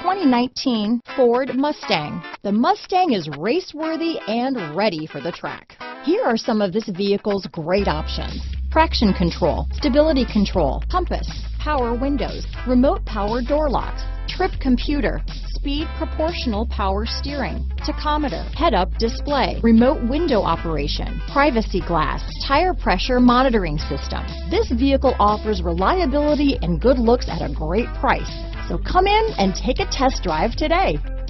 2019 Ford Mustang. The Mustang is race-worthy and ready for the track. Here are some of this vehicle's great options: traction control, stability control, compass, power windows, remote power door locks, trip computer, speed proportional power steering, tachometer, head-up display, remote window operation, privacy glass, tire pressure monitoring system. This vehicle offers reliability and good looks at a great price. So come in and take a test drive today.